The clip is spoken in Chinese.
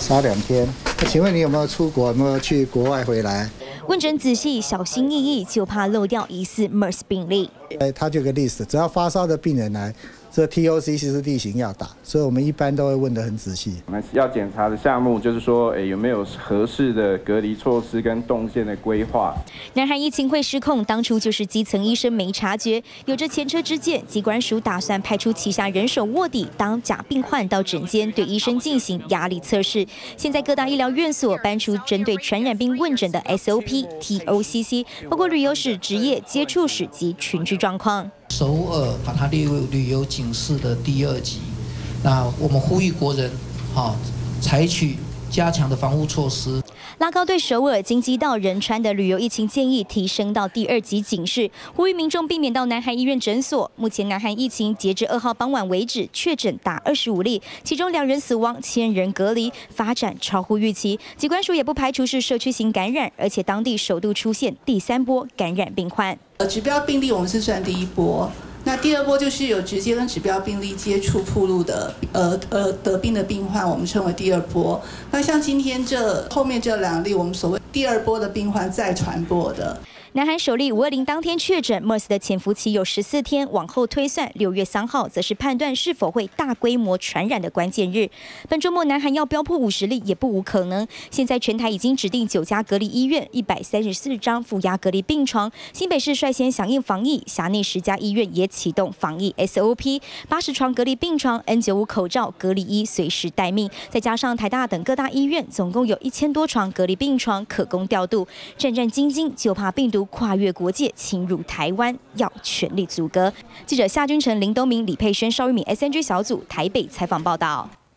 杀2天。请问你有没有出国？有没有去国外回来？ 问诊仔细，小心翼翼，就怕漏掉疑似 MERS 病例。 它就有个 list， 只要发烧的病人来，这 TOC 是例行要打，所以我们一般都会问得很仔细。 我们要检查的项目就是说，有没有合适的隔离措施跟动线的规划。 南韩疫情会失控，当初就是基层医生没察觉。有着前车之鉴，疾管署打算派出旗下人手卧底，当假病患到诊间对医生进行压力测试。现在各大医疗院所搬出针对传染病问诊的 SOP、TOCC， 包括旅游史、职业接触史及群聚状况。 首尔把它列为旅游警示的第2级，那我们呼吁国人，采取加强的防护措施， 拉高对首尔、京畿道、仁川的旅游疫情建议提升到第2级警示，呼吁民众避免到南韩医院诊所。目前南韩疫情截至2号傍晚为止，确诊达25例，其中2人死亡，1000人隔离，发展超乎预期。疾管署也不排除是社区型感染，而且当地首度出现第3波感染病患。 指标病例我们是算第1波。那第2波就是有直接跟指标病例接触暴露的得病的病患，我们称为第2波。那像今天后面这2例，我们所谓第2波的病患再传播的。 南韩首例520当天确诊 MERS 的潜伏期有14天，往后推算6月3号则是判断是否会大规模传染的关键日。本周末南韩要飙破50例也不无可能。现在全台已经指定9家隔离医院，134张负压隔离病床。新北市率先响应防疫，辖内10家医院也启动防疫 SOP，80床隔离病床、N95口罩、隔离衣随时待命，再加上台大等各大医院，总共有1000多床隔离病床可供调度。战战兢兢，就怕病毒跨越国界侵入台湾，要全力阻隔。记者夏君成、林东明、李佩轩、邵玉敏 SNG 小组台北采访报道。